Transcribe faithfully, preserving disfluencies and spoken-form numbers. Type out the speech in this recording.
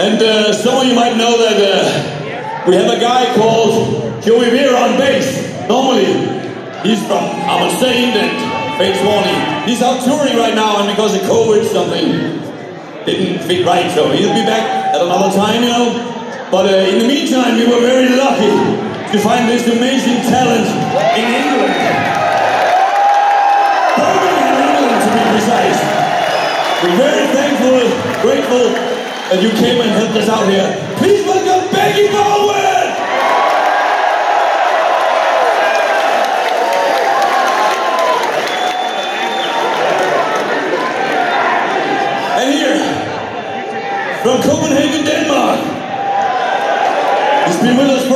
And uh, some of you might know that uh, we have a guy called Joey Vera on bass. Normally, he's from I'm a Saint and Fates Warning. He's out touring right now, and because of COVID, something didn't fit right, so he'll be back at another time, you know. But uh, in the meantime, we were very lucky to find this amazing talent in England. Birmingham, England, to be precise. We're very thankful, grateful that you came and helped us out here. Please welcome Becky Bowen! And here, from Copenhagen, Denmark, he's been with us for